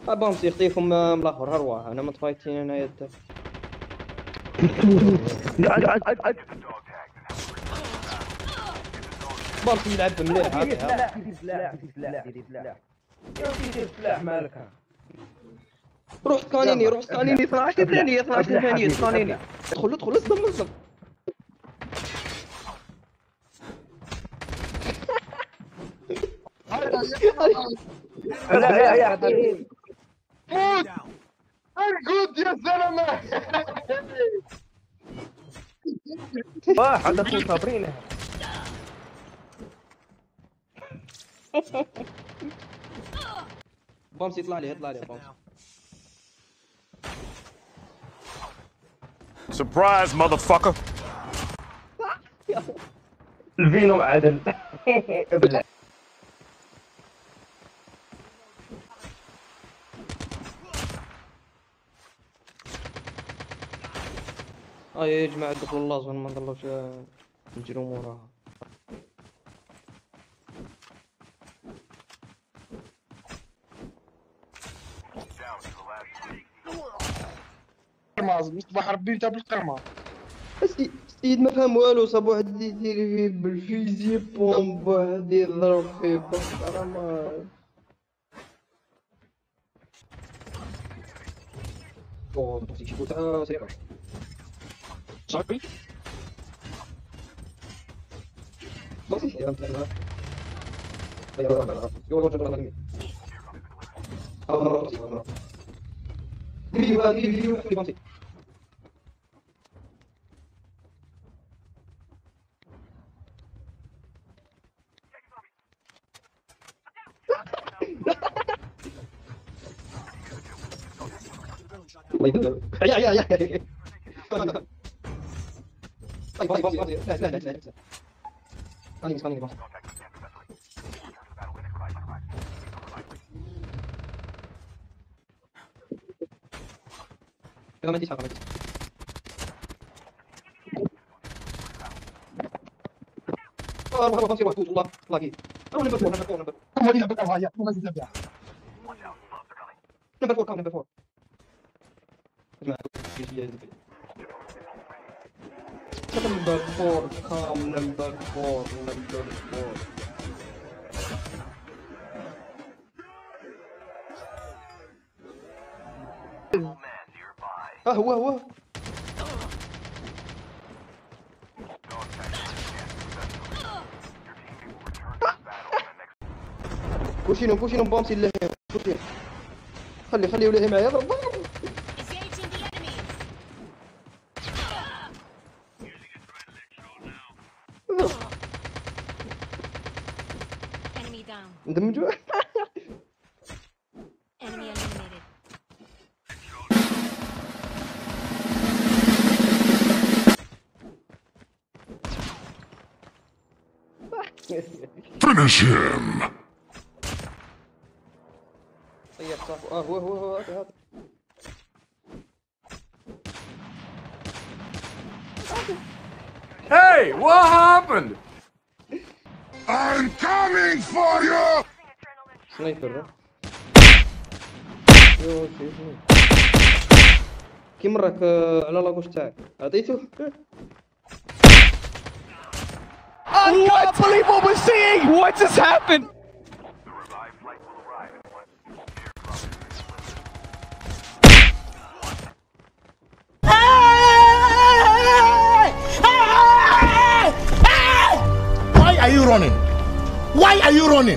بامسي يخطيكم من الاخر هروح انا متفايتين انا يد بامسي يلعب مليح هذا سلاح مالك روح سكانيني 12 ثانية 12 ثانية سكانيني ادخل اصدم لا يا حبيبي ارقد يا زلمه. واحد اخو صابرين بامسي يطلع لي بامسي Surprise, motherfucker! الفينو عدل ابلع يا جماعة دخلوا اللازم ما نضلوش نجروا موراها. قرماز مصباح ربي انت بالقرماز. السيد ما فهم والو، صاب واحد يدير فيه بالفيزي بومب، واحد يضرب فيه بالقرماز. صاحبي Number 4, come number 4. هو كوشينو بامسي اللي كوشينو خلي ولاهي معايا ضرب ندمجوا. Finish him! طيب صح. هو هذا Hey, what happened? I'm coming for you! سنايبر يو شوف كي مرك على لاكوش تاعك عطيته. I can't believe what we're seeing! What just happened? Why are you running? Why are you running?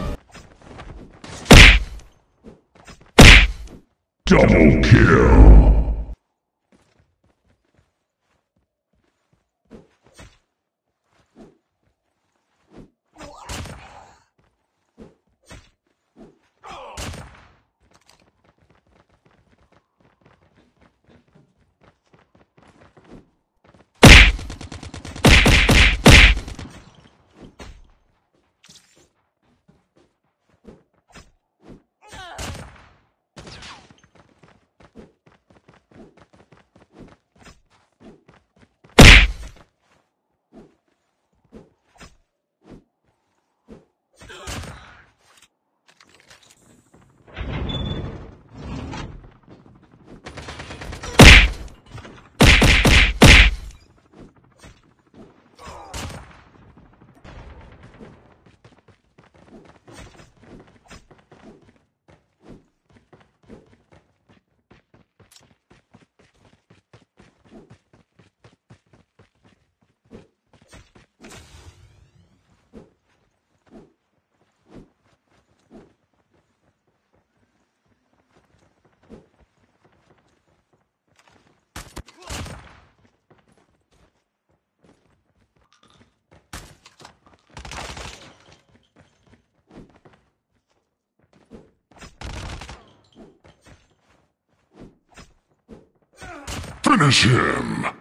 Double kill! Finish him!